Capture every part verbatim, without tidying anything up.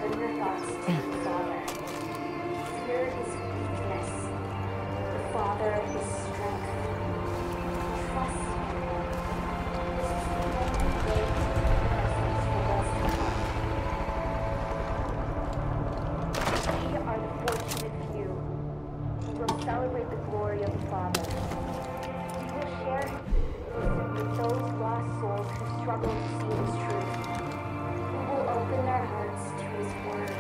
Turn your thoughts to the Father. Fear is weakness. The Father is strength. Trust in Him. This is the only way to prepare ourselves for what's to come. We are the fortunate few. We will celebrate the glory of the Father. We will share His wisdom with those lost souls who struggle to see His truth. We will open their hearts to His word.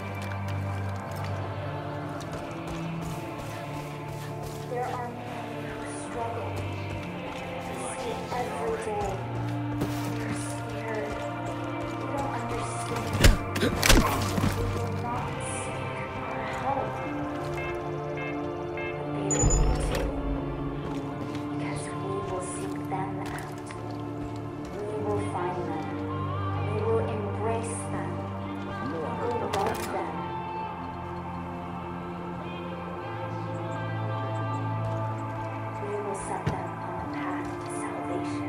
There are many who struggle. We see it every day. They're scared. They don't understand. They will not seek our help. But they don't need to. Because we will seek them out. We will find them. We will embrace them. We will love them. We will set them on the path to salvation.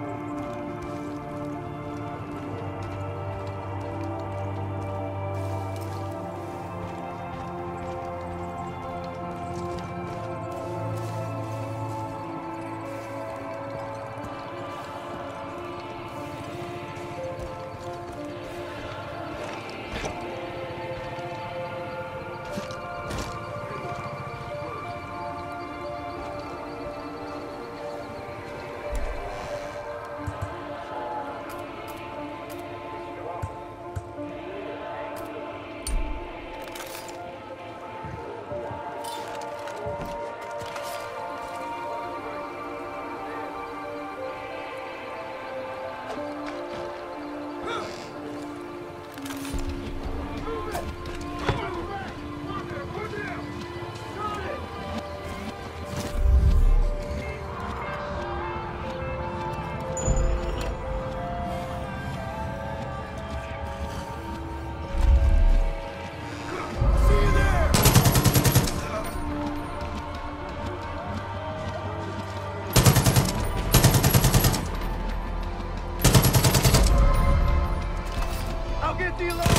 Get the alarm!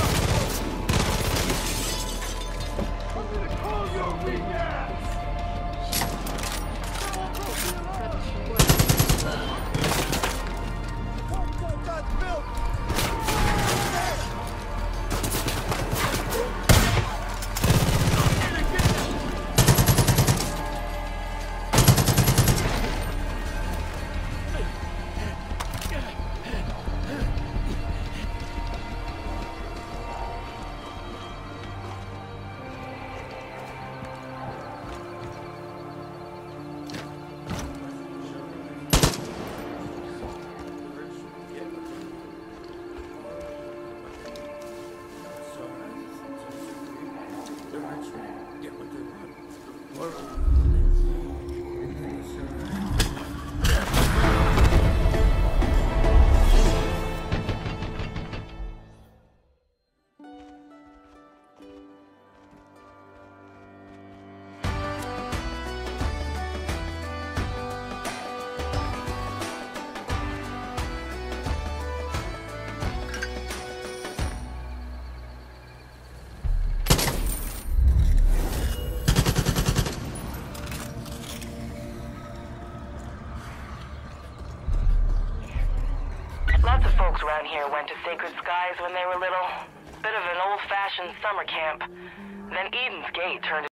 I'm gonna call your weak ass! One got built! Lots of folks around here went to Sacred Skies when they were little. Bit of an old-fashioned summer camp. Then Eden's Gate turned